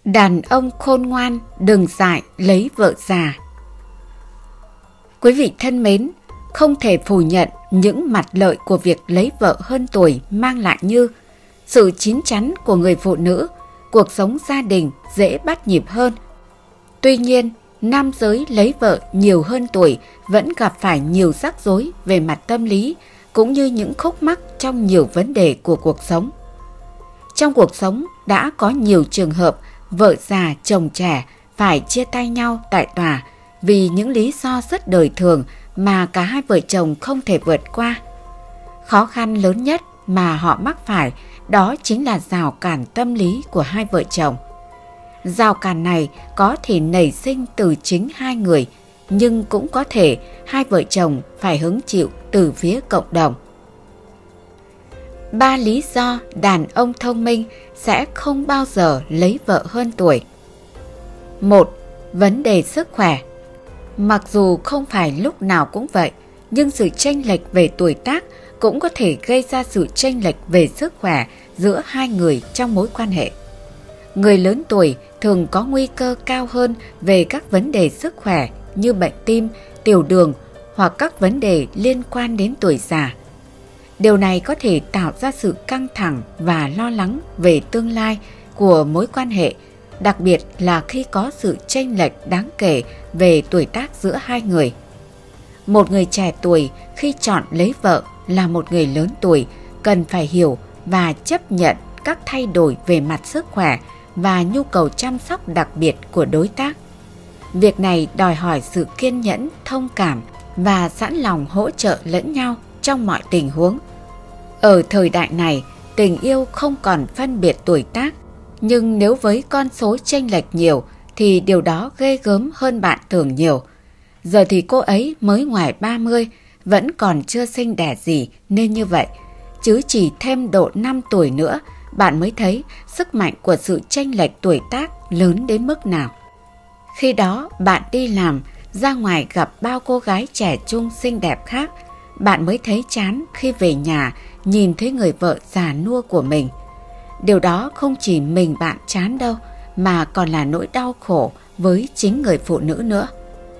Đàn ông khôn ngoan đừng dại lấy vợ già. Quý vị thân mến, không thể phủ nhận những mặt lợi của việc lấy vợ hơn tuổi mang lại như sự chín chắn của người phụ nữ, cuộc sống gia đình dễ bắt nhịp hơn. Tuy nhiên, nam giới lấy vợ nhiều hơn tuổi vẫn gặp phải nhiều rắc rối về mặt tâm lý cũng như những khúc mắc trong nhiều vấn đề của cuộc sống. Trong cuộc sống đã có nhiều trường hợp vợ già chồng trẻ phải chia tay nhau tại tòa vì những lý do rất đời thường mà cả hai vợ chồng không thể vượt qua. Khó khăn lớn nhất mà họ mắc phải đó chính là rào cản tâm lý của hai vợ chồng. Rào cản này có thể nảy sinh từ chính hai người, nhưng cũng có thể hai vợ chồng phải hứng chịu từ phía cộng đồng. 3 lý do đàn ông thông minh sẽ không bao giờ lấy vợ hơn tuổi. 1. Vấn đề sức khỏe. Mặc dù không phải lúc nào cũng vậy, nhưng sự chênh lệch về tuổi tác cũng có thể gây ra sự chênh lệch về sức khỏe giữa hai người trong mối quan hệ. Người lớn tuổi thường có nguy cơ cao hơn về các vấn đề sức khỏe như bệnh tim, tiểu đường hoặc các vấn đề liên quan đến tuổi già. Điều này có thể tạo ra sự căng thẳng và lo lắng về tương lai của mối quan hệ, đặc biệt là khi có sự chênh lệch đáng kể về tuổi tác giữa hai người. Một người trẻ tuổi khi chọn lấy vợ là một người lớn tuổi cần phải hiểu và chấp nhận các thay đổi về mặt sức khỏe và nhu cầu chăm sóc đặc biệt của đối tác. Việc này đòi hỏi sự kiên nhẫn, thông cảm và sẵn lòng hỗ trợ lẫn nhau trong mọi tình huống. Ở thời đại này, tình yêu không còn phân biệt tuổi tác, nhưng nếu với con số chênh lệch nhiều thì điều đó ghê gớm hơn bạn tưởng nhiều. Giờ thì cô ấy mới ngoài 30, vẫn còn chưa sinh đẻ gì nên như vậy, chứ chỉ thêm độ 5 tuổi nữa bạn mới thấy sức mạnh của sự chênh lệch tuổi tác lớn đến mức nào. Khi đó bạn đi làm, ra ngoài gặp bao cô gái trẻ trung xinh đẹp khác, bạn mới thấy chán khi về nhà nhìn thấy người vợ già nua của mình. Điều đó không chỉ mình bạn chán đâu, mà còn là nỗi đau khổ với chính người phụ nữ nữa.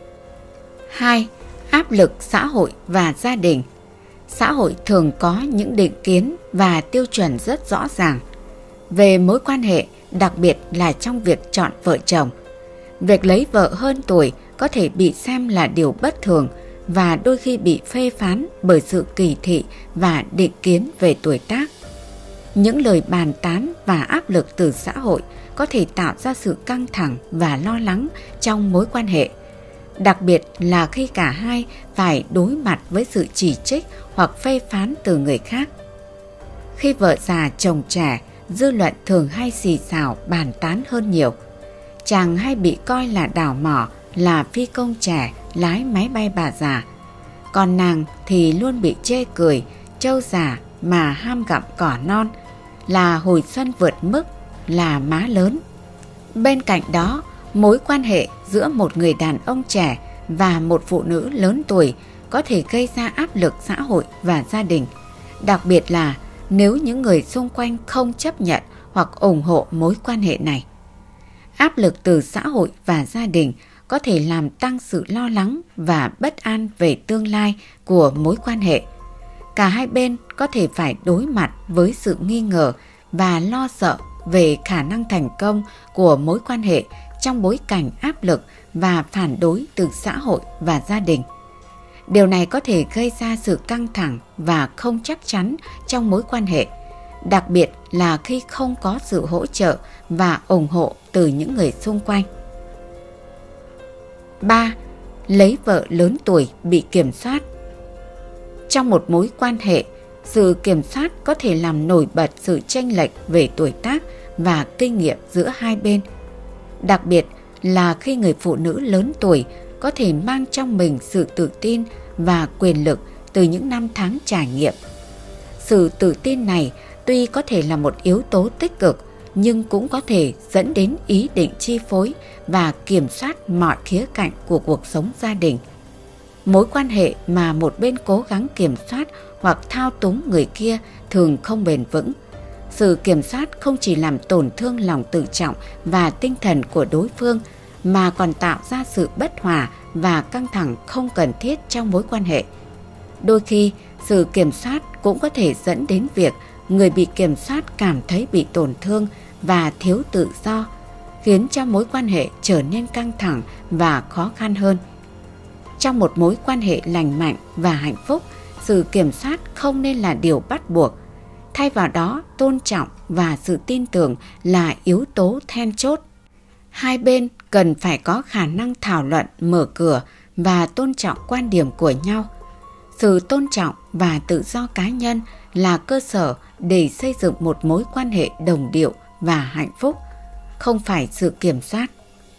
2. Áp lực xã hội và gia đình. Xã hội thường có những định kiến và tiêu chuẩn rất rõ ràng về mối quan hệ, đặc biệt là trong việc chọn vợ chồng. Việc lấy vợ hơn tuổi có thể bị xem là điều bất thường và đôi khi bị phê phán bởi sự kỳ thị và định kiến về tuổi tác. Những lời bàn tán và áp lực từ xã hội có thể tạo ra sự căng thẳng và lo lắng trong mối quan hệ, đặc biệt là khi cả hai phải đối mặt với sự chỉ trích hoặc phê phán từ người khác. Khi vợ già chồng trẻ, dư luận thường hay xì xào bàn tán hơn nhiều. Chàng hay bị coi là đào mỏ, là phi công trẻ lái máy bay bà già, còn nàng thì luôn bị chê cười trâu già mà ham gặm cỏ non, là hồi xuân vượt mức, là má lớn. Bên cạnh đó, mối quan hệ giữa một người đàn ông trẻ và một phụ nữ lớn tuổi có thể gây ra áp lực xã hội và gia đình, đặc biệt là nếu những người xung quanh không chấp nhận hoặc ủng hộ mối quan hệ này. Áp lực từ xã hội và gia đình có thể làm tăng sự lo lắng và bất an về tương lai của mối quan hệ. Cả hai bên có thể phải đối mặt với sự nghi ngờ và lo sợ về khả năng thành công của mối quan hệ trong bối cảnh áp lực và phản đối từ xã hội và gia đình. Điều này có thể gây ra sự căng thẳng và không chắc chắn trong mối quan hệ, đặc biệt là khi không có sự hỗ trợ và ủng hộ từ những người xung quanh. 3. Lấy vợ lớn tuổi bị kiểm soát. Trong một mối quan hệ, sự kiểm soát có thể làm nổi bật sự chênh lệch về tuổi tác và kinh nghiệm giữa hai bên, đặc biệt là khi người phụ nữ lớn tuổi có thể mang trong mình sự tự tin và quyền lực từ những năm tháng trải nghiệm. Sự tự tin này tuy có thể là một yếu tố tích cực, nhưng cũng có thể dẫn đến ý định chi phối và kiểm soát mọi khía cạnh của cuộc sống gia đình. Mối quan hệ mà một bên cố gắng kiểm soát hoặc thao túng người kia thường không bền vững. Sự kiểm soát không chỉ làm tổn thương lòng tự trọng và tinh thần của đối phương, mà còn tạo ra sự bất hòa và căng thẳng không cần thiết trong mối quan hệ. Đôi khi, sự kiểm soát cũng có thể dẫn đến việc người bị kiểm soát cảm thấy bị tổn thương và thiếu tự do, khiến cho mối quan hệ trở nên căng thẳng và khó khăn hơn. Trong một mối quan hệ lành mạnh và hạnh phúc, sự kiểm soát không nên là điều bắt buộc. Thay vào đó, tôn trọng và sự tin tưởng là yếu tố then chốt. Hai bên cần phải có khả năng thảo luận, mở cửa và tôn trọng quan điểm của nhau. Sự tôn trọng và tự do cá nhân là cơ sở để xây dựng một mối quan hệ đồng điệu và hạnh phúc, không phải sự kiểm soát.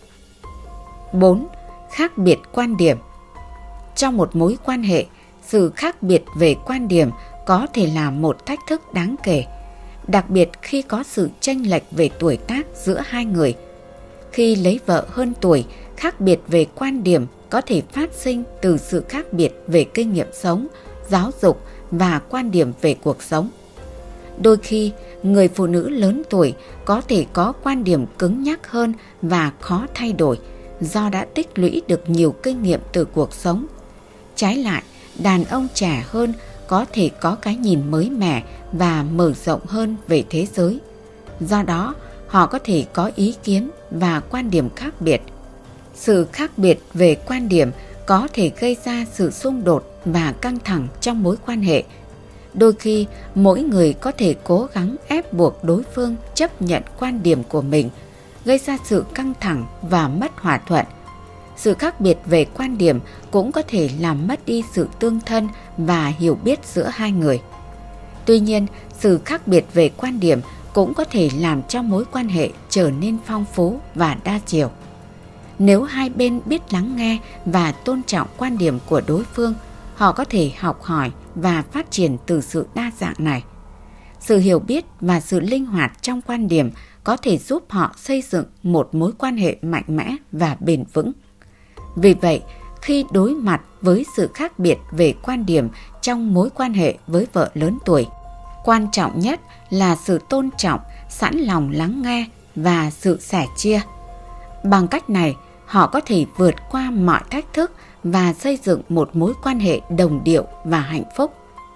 4. Khác biệt quan điểm. Trong một mối quan hệ, sự khác biệt về quan điểm có thể là một thách thức đáng kể, đặc biệt khi có sự chênh lệch về tuổi tác giữa hai người. Khi lấy vợ hơn tuổi, khác biệt về quan điểm có thể phát sinh từ sự khác biệt về kinh nghiệm sống, giáo dục và quan điểm về cuộc sống. Đôi khi, người phụ nữ lớn tuổi có thể có quan điểm cứng nhắc hơn và khó thay đổi do đã tích lũy được nhiều kinh nghiệm từ cuộc sống. Trái lại, đàn ông trẻ hơn có thể có cái nhìn mới mẻ và mở rộng hơn về thế giới. Do đó, họ có thể có ý kiến và quan điểm khác biệt. Sự khác biệt về quan điểm có thể gây ra sự xung đột và căng thẳng trong mối quan hệ. Đôi khi, mỗi người có thể cố gắng ép buộc đối phương chấp nhận quan điểm của mình, gây ra sự căng thẳng và mất hòa thuận. Sự khác biệt về quan điểm cũng có thể làm mất đi sự tương thân và hiểu biết giữa hai người. Tuy nhiên, sự khác biệt về quan điểm cũng có thể làm cho mối quan hệ trở nên phong phú và đa chiều. Nếu hai bên biết lắng nghe và tôn trọng quan điểm của đối phương, họ có thể học hỏi và phát triển từ sự đa dạng này. Sự hiểu biết và sự linh hoạt trong quan điểm có thể giúp họ xây dựng một mối quan hệ mạnh mẽ và bền vững. Vì vậy, khi đối mặt với sự khác biệt về quan điểm trong mối quan hệ với vợ lớn tuổi, quan trọng nhất là sự tôn trọng, sẵn lòng lắng nghe và sự sẻ chia. Bằng cách này, họ có thể vượt qua mọi thách thức và xây dựng một mối quan hệ đồng điệu và hạnh phúc.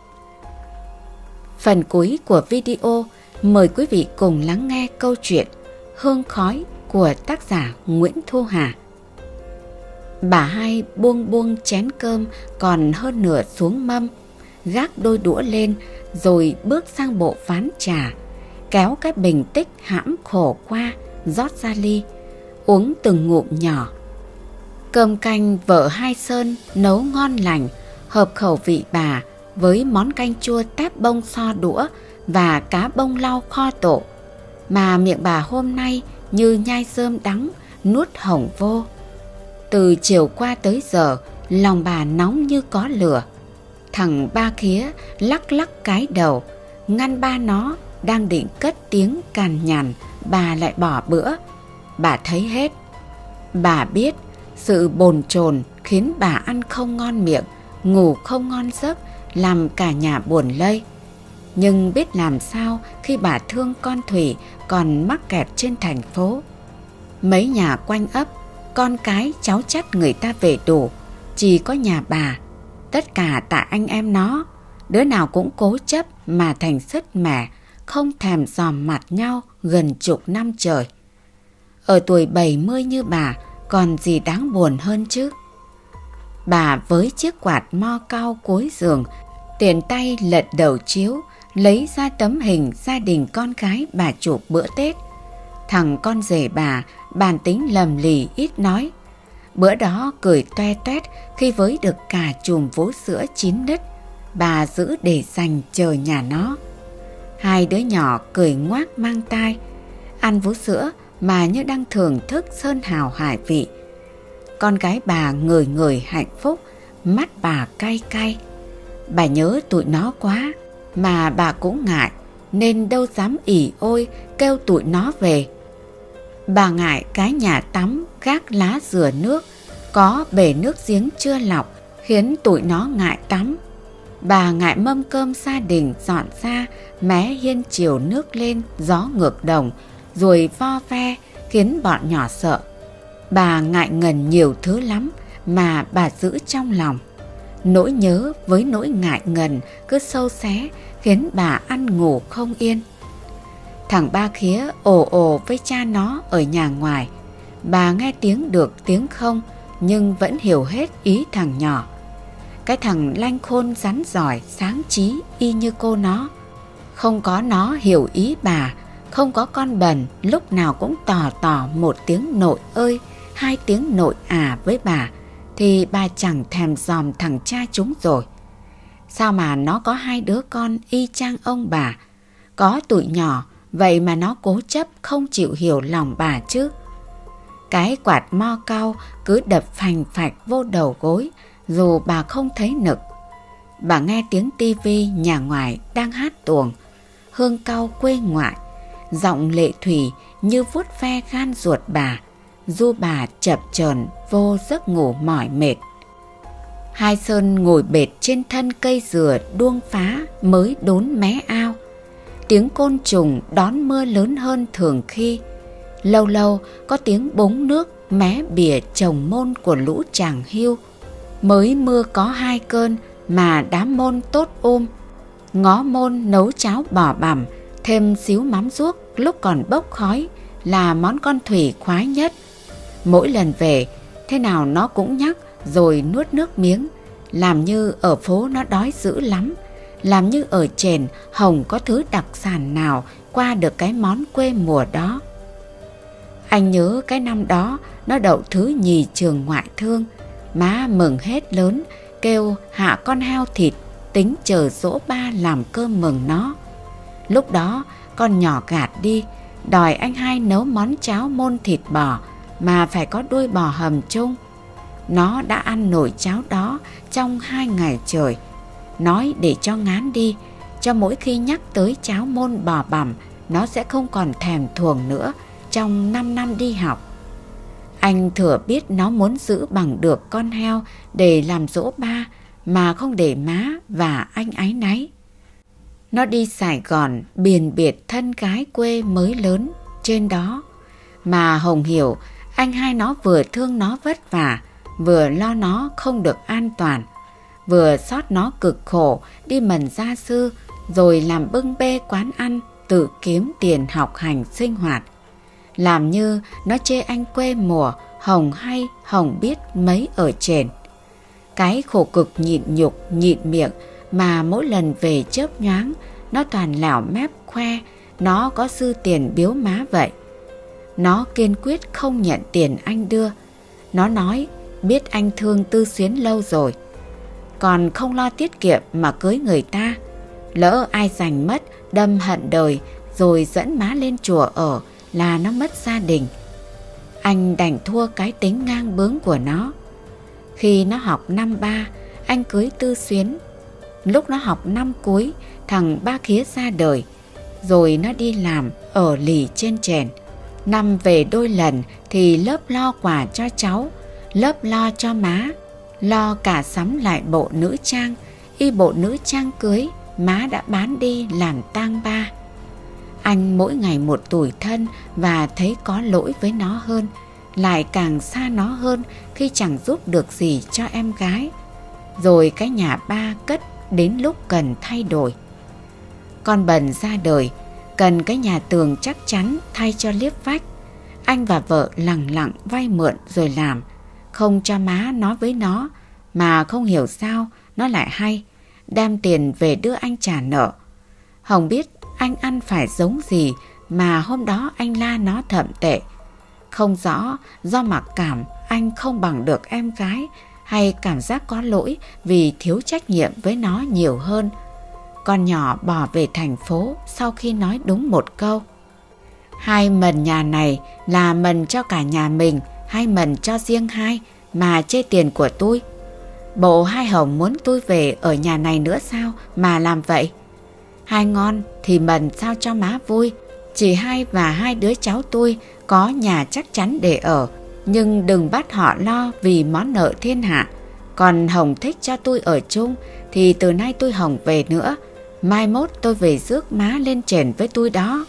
Phần cuối của video, mời quý vị cùng lắng nghe câu chuyện Hương khói của tác giả Nguyễn Thu Hà. Bà hai buông chén cơm còn hơn nửa xuống mâm, gác đôi đũa lên rồi bước sang bộ ván trà, kéo cái bình tích hãm khổ qua, rót ra ly, uống từng ngụm nhỏ. Cơm canh vợ hai Sơn nấu ngon lành, hợp khẩu vị bà với món canh chua tép bông so đũa và cá bông lau kho tổ, mà miệng bà hôm nay như nhai rơm đắng, nuốt hỏng vô. Từ chiều qua tới giờ, lòng bà nóng như có lửa. Thằng Ba Khía lắc lắc cái đầu, ngăn ba nó đang định cất tiếng cằn nhằn, bà lại bỏ bữa. Bà thấy hết. Bà biết sự bồn chồn khiến bà ăn không ngon miệng, ngủ không ngon giấc, làm cả nhà buồn lây. Nhưng biết làm sao khi bà thương con Thủy còn mắc kẹt trên thành phố. Mấy nhà quanh ấp, con cái cháu chắt người ta về đủ, chỉ có nhà bà. Tất cả tại anh em nó, đứa nào cũng cố chấp mà thành sứt mẻ, không thèm dòm mặt nhau gần chục năm trời. Ở tuổi 70 như bà, còn gì đáng buồn hơn chứ. Bà với chiếc quạt mo cao cuối giường, tiền tay lật đầu chiếu, lấy ra tấm hình gia đình con gái bà chụp bữa Tết. Thằng con rể bà, bản tính lầm lì ít nói. Bữa đó cười toe toét khi với được cả chùm vú sữa chín nứt, bà giữ để dành chờ nhà nó. Hai đứa nhỏ cười ngoác mang tai, ăn vú sữa mà như đang thưởng thức sơn hào hải vị. Con gái bà ngời ngời hạnh phúc, mắt bà cay cay. Bà nhớ tụi nó quá, mà bà cũng ngại, nên đâu dám ỉ ôi kêu tụi nó về. Bà ngại cái nhà tắm gác lá rửa nước, có bể nước giếng chưa lọc, khiến tụi nó ngại tắm. Bà ngại mâm cơm gia đình dọn ra, mé hiên chiều nước lên, gió ngược đồng, rồi vo ve khiến bọn nhỏ sợ. Bà ngại ngần nhiều thứ lắm mà bà giữ trong lòng. Nỗi nhớ với nỗi ngại ngần cứ sâu xé khiến bà ăn ngủ không yên. Thằng Ba Khía ồ ồ với cha nó ở nhà ngoài. Bà nghe tiếng được tiếng không, nhưng vẫn hiểu hết ý thằng nhỏ. Cái thằng lanh khôn rắn giỏi, sáng trí y như cô nó. Không có nó hiểu ý bà, không có con bần lúc nào cũng tỏ một tiếng nội ơi, hai tiếng nội với bà, thì bà chẳng thèm dòm thằng cha chúng rồi. Sao mà nó có hai đứa con y chang ông bà, có tụi nhỏ, vậy mà nó cố chấp không chịu hiểu lòng bà chứ. Cái quạt mo cau cứ đập phành phạch vô đầu gối, dù bà không thấy nực. Bà nghe tiếng tivi nhà ngoài đang hát tuồng Hương Cau quê ngoại, giọng lệ thủy như vuốt ve gan ruột bà, du bà chập chờn vô giấc ngủ mỏi mệt. Hai Sơn ngồi bệt trên thân cây dừa đuông phá mới đốn mé ao. Tiếng côn trùng đón mưa lớn hơn thường khi. Lâu lâu có tiếng bống nước mé bìa chồng môn của lũ chàng hiu. Mới mưa có 2 cơn mà đám môn tốt ngó môn nấu cháo bò bằm, thêm xíu mắm ruốc lúc còn bốc khói là món con Thủy khoái nhất. Mỗi lần về, thế nào nó cũng nhắc rồi nuốt nước miếng, làm như ở phố nó đói dữ lắm, làm như ở trên Hồng có thứ đặc sản nào qua được cái món quê mùa đó. Anh nhớ cái năm đó nó đậu thứ nhì trường ngoại thương, má mừng hết lớn, kêu hạ con heo thịt, tính chờ dỗ ba làm cơm mừng nó. Lúc đó con nhỏ gạt đi, đòi anh hai nấu món cháo môn thịt bò mà phải có đuôi bò hầm chung. Nó đã ăn nổi cháo đó trong 2 ngày trời, nói để cho ngán đi, cho mỗi khi nhắc tới cháo môn bò bằm nó sẽ không còn thèm thuồng nữa trong 5 năm đi học. Anh thừa biết nó muốn giữ bằng được con heo để làm dỗ ba mà không để má và anh áy náy. Nó đi Sài Gòn biền biệt thân gái quê mới lớn trên đó, mà Hồng hiểu anh hai nó vừa thương nó vất vả, vừa lo nó không được an toàn, vừa xót nó cực khổ đi mần gia sư rồi làm bưng bê quán ăn, tự kiếm tiền học hành sinh hoạt. Làm như nó chê anh quê mùa, Hồng hay Hồng biết mấy ở trên. Cái khổ cực nhịn nhục nhịn miệng mà mỗi lần về chớp nhoáng nó toàn lảo mép khoe nó có dư tiền biếu má vậy. Nó kiên quyết không nhận tiền anh đưa. Nó nói biết anh thương Tư Xuyến lâu rồi, còn không lo tiết kiệm mà cưới người ta. Lỡ ai giành mất đâm hận đời rồi dẫn má lên chùa ở là nó mất gia đình. Anh đành thua cái tính ngang bướng của nó. Khi nó học năm 3, anh cưới Tư Xuyến. Lúc nó học năm cuối, thằng Ba Khía ra đời, rồi nó đi làm ở lì trên chèn. Năm về đôi lần thì lớp lo quà cho cháu, lớp lo cho má, lo cả sắm lại bộ nữ trang. Y bộ nữ trang cưới má đã bán đi làm tang ba. Anh mỗi ngày một tủi thân và thấy có lỗi với nó hơn, lại càng xa nó hơn khi chẳng giúp được gì cho em gái. Rồi cái nhà ba cất đến lúc cần thay đổi. Con Bần ra đời, cần cái nhà tường chắc chắn thay cho liếp vách. Anh và vợ lẳng lặng vay mượn rồi làm, không cho má nói với nó, mà không hiểu sao nó lại hay, đem tiền về đưa anh trả nợ. Hồng biết anh ăn phải giống gì mà hôm đó anh la nó thậm tệ. Không rõ do mặc cảm anh không bằng được em gái, hay cảm giác có lỗi vì thiếu trách nhiệm với nó nhiều hơn. Con nhỏ bỏ về thành phố sau khi nói đúng một câu: hai mần nhà này là mần cho cả nhà mình hay mần cho riêng hai mà chê tiền của tôi? Bộ hai Hồng muốn tôi về ở nhà này nữa sao mà làm vậy? Hai ngon thì mần sao cho má vui, chỉ hai và hai đứa cháu tôi có nhà chắc chắn để ở, nhưng đừng bắt họ lo vì món nợ thiên hạ. Còn Hồng thích cho tôi ở chung thì từ nay tôi hỏng về nữa. Mai mốt tôi về rước má lên trển với tôi đó.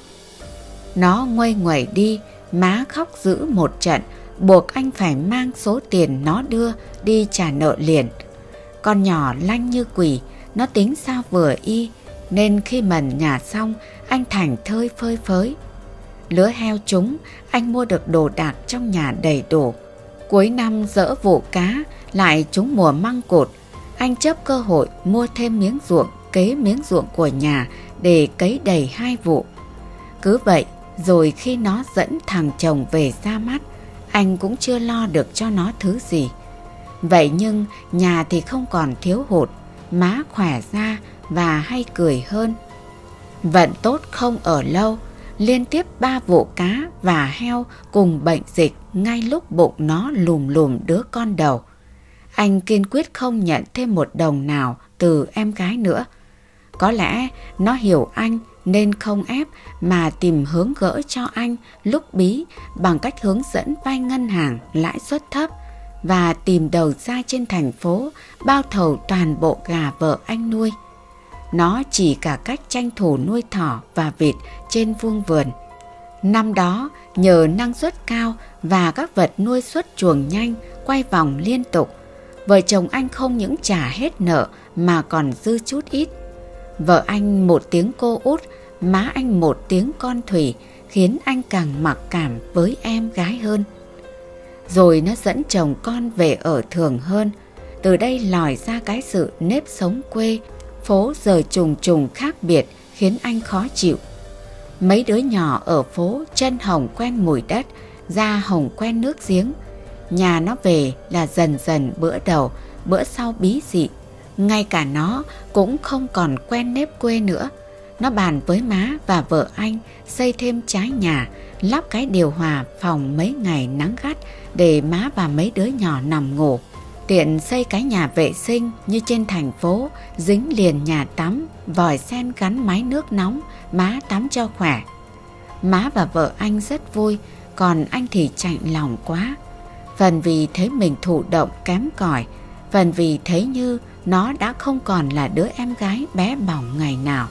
Nó nguây nguẩy đi, má khóc dữ một trận, buộc anh phải mang số tiền nó đưa đi trả nợ liền. Con nhỏ lanh như quỷ, nó tính sao vừa y, nên khi mần nhà xong, anh thảnh thơi phơi phới. Lứa heo chúng, anh mua được đồ đạc trong nhà đầy đủ. Cuối năm dỡ vụ cá, lại trúng mùa măng cụt. Anh chớp cơ hội mua thêm miếng ruộng kế miếng ruộng của nhà để cấy đầy 2 vụ. Cứ vậy, rồi khi nó dẫn thằng chồng về ra mắt, anh cũng chưa lo được cho nó thứ gì. Vậy nhưng nhà thì không còn thiếu hụt, má khỏe ra và hay cười hơn. Vận tốt không ở lâu, liên tiếp 3 vụ cá và heo cùng bệnh dịch ngay lúc bụng nó lùm lùm đứa con đầu. Anh kiên quyết không nhận thêm một đồng nào từ em gái nữa. Có lẽ nó hiểu anh nên không ép mà tìm hướng gỡ cho anh lúc bí bằng cách hướng dẫn vay ngân hàng lãi suất thấp và tìm đầu ra trên thành phố bao thầu toàn bộ gà vợ anh nuôi. Nó chỉ cả cách tranh thủ nuôi thỏ và vịt trên vuông vườn. Năm đó, nhờ năng suất cao và các vật nuôi xuất chuồng nhanh, quay vòng liên tục, vợ chồng anh không những trả hết nợ mà còn dư chút ít. Vợ anh một tiếng cô út, má anh một tiếng con Thủy, khiến anh càng mặc cảm với em gái hơn. Rồi nó dẫn chồng con về ở thường hơn. Từ đây lòi ra cái sự nếp sống quê, phố giờ trùng trùng khác biệt khiến anh khó chịu. Mấy đứa nhỏ ở phố chân hồng quen mùi đất, da hồng quen nước giếng. Nhà nó về là dần dần bữa đầu, bữa sau bí dị. Ngay cả nó cũng không còn quen nếp quê nữa. Nó bàn với má và vợ anh xây thêm trái nhà, lắp cái điều hòa phòng mấy ngày nắng gắt để má và mấy đứa nhỏ nằm ngủ. Tiện xây cái nhà vệ sinh như trên thành phố, dính liền nhà tắm, vòi sen gắn máy nước nóng, má tắm cho khỏe. Má và vợ anh rất vui, còn anh thì chạnh lòng quá. Phần vì thấy mình thụ động kém cỏi, phần vì thấy như nó đã không còn là đứa em gái bé bỏng ngày nào.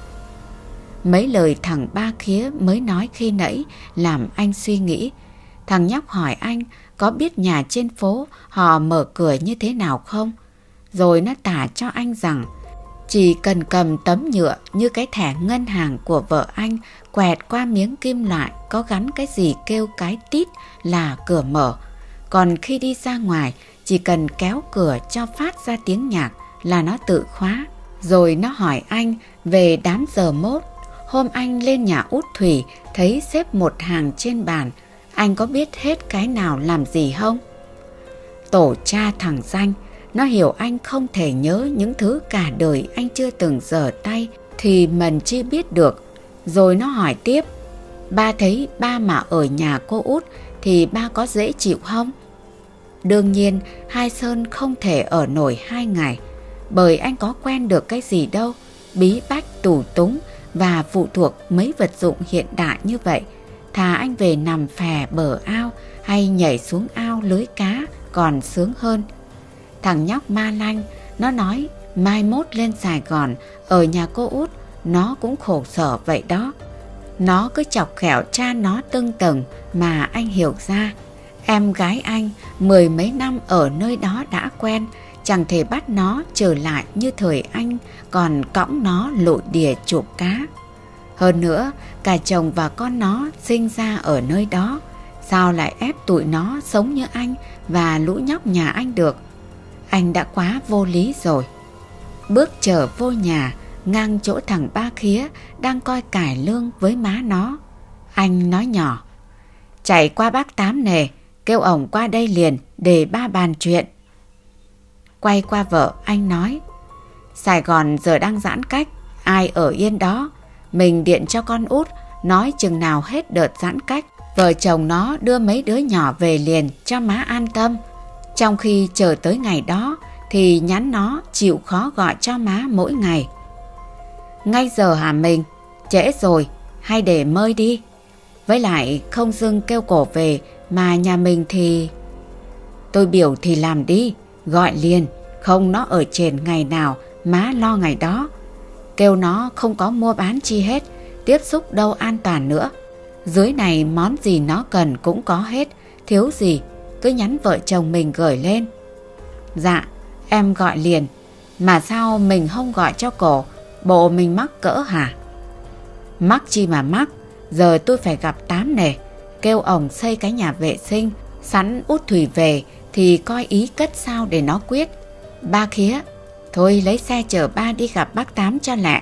Mấy lời thằng Ba Khía mới nói khi nãy làm anh suy nghĩ. Thằng nhóc hỏi anh có biết nhà trên phố họ mở cửa như thế nào không? Rồi nó tả cho anh rằng chỉ cần cầm tấm nhựa như cái thẻ ngân hàng của vợ anh, quẹt qua miếng kim loại có gắn cái gì kêu cái tít là cửa mở. Còn khi đi ra ngoài, chỉ cần kéo cửa cho phát ra tiếng nhạc là nó tự khóa. Rồi nó hỏi anh về đám giờ mốt. Hôm anh lên nhà út Thủy thấy xếp một hàng trên bàn, anh có biết hết cái nào làm gì không? Tổ cha thằng danh, nó hiểu anh không thể nhớ những thứ cả đời anh chưa từng giở tay thì mình chi biết được. Rồi nó hỏi tiếp, ba thấy ba mà ở nhà cô út thì ba có dễ chịu không? Đương nhiên Hai Sơn không thể ở nổi 2 ngày, bởi anh có quen được cái gì đâu, bí bách tù túng và phụ thuộc mấy vật dụng hiện đại như vậy. Thà anh về nằm phè bờ ao hay nhảy xuống ao lưới cá còn sướng hơn. Thằng nhóc ma lanh, nó nói mai mốt lên Sài Gòn ở nhà cô út nó cũng khổ sở vậy đó. Nó cứ chọc ghẹo cha nó tưng tầng mà anh hiểu ra. Em gái anh 10 mấy năm ở nơi đó đã quen, chẳng thể bắt nó trở lại như thời anh còn cõng nó lội đìa chụp cá. Hơn nữa, cả chồng và con nó sinh ra ở nơi đó, sao lại ép tụi nó sống như anh và lũ nhóc nhà anh được? Anh đã quá vô lý rồi. Bước trở vô nhà, ngang chỗ thằng Ba Khía đang coi cải lương với má nó. Anh nói nhỏ, chạy qua bác Tám nè, kêu ổng qua đây liền để ba bàn chuyện. Quay qua vợ, anh nói, Sài Gòn giờ đang giãn cách, ai ở yên đó. Mình điện cho con út, nói chừng nào hết đợt giãn cách, vợ chồng nó đưa mấy đứa nhỏ về liền cho má an tâm. Trong khi chờ tới ngày đó thì nhắn nó chịu khó gọi cho má mỗi ngày. Ngay giờ hả mình? Trễ rồi, hay để mơi đi. Với lại không dưng kêu cổ về mà nhà mình thì... Tôi biểu thì làm đi, gọi liền, không nó ở trên ngày nào má lo ngày đó. Kêu nó không có mua bán chi hết, tiếp xúc đâu an toàn nữa. Dưới này món gì nó cần cũng có hết, thiếu gì cứ nhắn vợ chồng mình gửi lên. Dạ, em gọi liền. Mà sao mình không gọi cho cổ, bộ mình mắc cỡ hả? Mắc chi mà mắc, giờ tôi phải gặp Tám nè. Kêu ổng xây cái nhà vệ sinh, sẵn Út Thủy về thì coi ý cất sao để nó quyết. Ba khía, thôi lấy xe chở ba đi gặp bác Tám cho lẹ.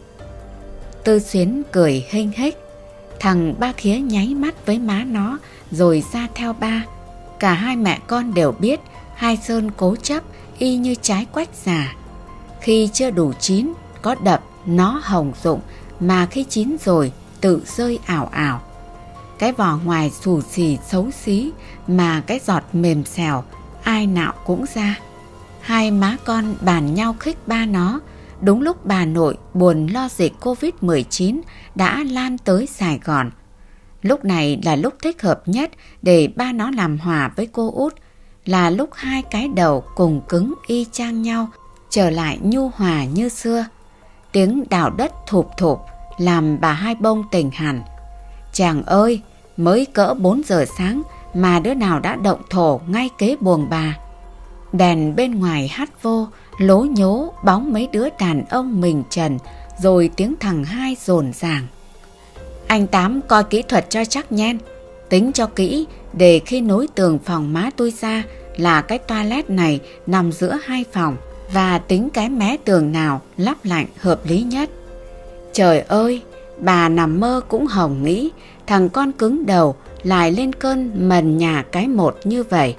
Tư Xuyến cười hênh hếch. Thằng Ba Khía nháy mắt với má nó rồi ra theo ba. Cả hai mẹ con đều biết hai Sơn cố chấp y như trái quách già. Khi chưa đủ chín có đập nó hồng rụng, mà khi chín rồi tự rơi ảo ảo. Cái vỏ ngoài xù xì xấu xí, mà cái giọt mềm xèo ai nạo cũng ra. Hai má con bàn nhau khích ba nó. Đúng lúc bà nội buồn lo dịch Covid-19 đã lan tới Sài Gòn. Lúc này là lúc thích hợp nhất để ba nó làm hòa với cô Út. Là lúc hai cái đầu cùng cứng y chang nhau, trở lại nhu hòa như xưa. Tiếng đào đất thụp thụp làm bà Hai Bông tỉnh hẳn. Chàng ơi, mới cỡ 4 giờ sáng mà đứa nào đã động thổ ngay kế buồng bà. Đèn bên ngoài hắt vô, lố nhố bóng mấy đứa đàn ông mình trần, rồi tiếng thằng Hai dồn dàng. Anh Tám coi kỹ thuật cho chắc nhen, tính cho kỹ để khi nối tường phòng má tôi ra là cái toilet này nằm giữa hai phòng, và tính cái mé tường nào lắp lạnh hợp lý nhất. Trời ơi, bà nằm mơ cũng hồng nghĩ thằng con cứng đầu lại lên cơn mần nhà cái một như vậy.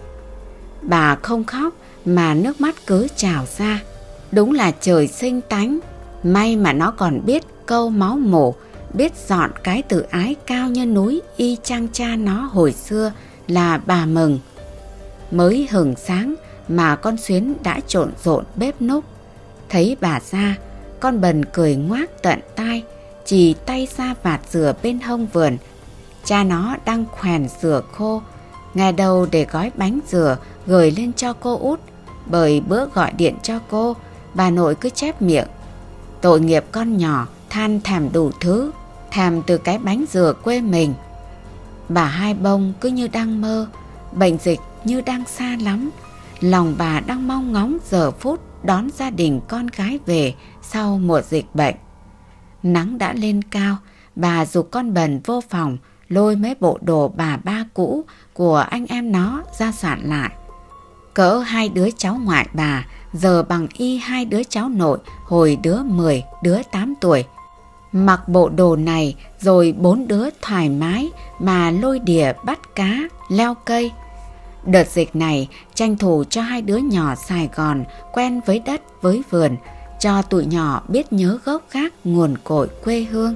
Bà không khóc mà nước mắt cứ trào ra. Đúng là trời sinh tánh. May mà nó còn biết câu máu mủ, biết dọn cái tự ái cao như núi y chang cha nó hồi xưa là bà Mừng. Mới hừng sáng mà con Xuyến đã trộn rộn bếp núc. Thấy bà ra, con Bần cười ngoác tận tai, chì tay ra vạt dừa bên hông vườn. Cha nó đang khoèn dừa khô, ngày đầu để gói bánh dừa gửi lên cho cô Út. Bởi bữa gọi điện cho cô, bà nội cứ chép miệng: tội nghiệp con nhỏ, than thèm đủ thứ, thèm từ cái bánh dừa quê mình. Bà Hai Bông cứ như đang mơ, bệnh dịch như đang xa lắm. Lòng bà đang mong ngóng giờ phút đón gia đình con gái về sau mùa dịch bệnh. Nắng đã lên cao, bà giục con Bần vô phòng lôi mấy bộ đồ bà ba cũ của anh em nó ra soạn lại. Cỡ hai đứa cháu ngoại bà giờ bằng y hai đứa cháu nội hồi đứa 10, đứa 8 tuổi. Mặc bộ đồ này rồi 4 đứa thoải mái mà lôi đìa bắt cá, leo cây. Đợt dịch này tranh thủ cho hai đứa nhỏ Sài Gòn quen với đất với vườn, cho tụi nhỏ biết nhớ gốc gác nguồn cội quê hương.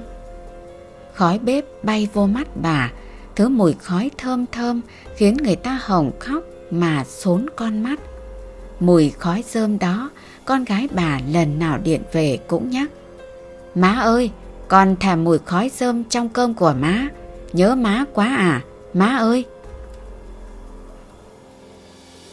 Khói bếp bay vô mắt bà, thứ mùi khói thơm thơm khiến người ta hồng khóc mà xốn con mắt. Mùi khói rơm đó, con gái bà lần nào điện về cũng nhắc: má ơi, con thèm mùi khói rơm trong cơm của má, nhớ má quá à, má ơi.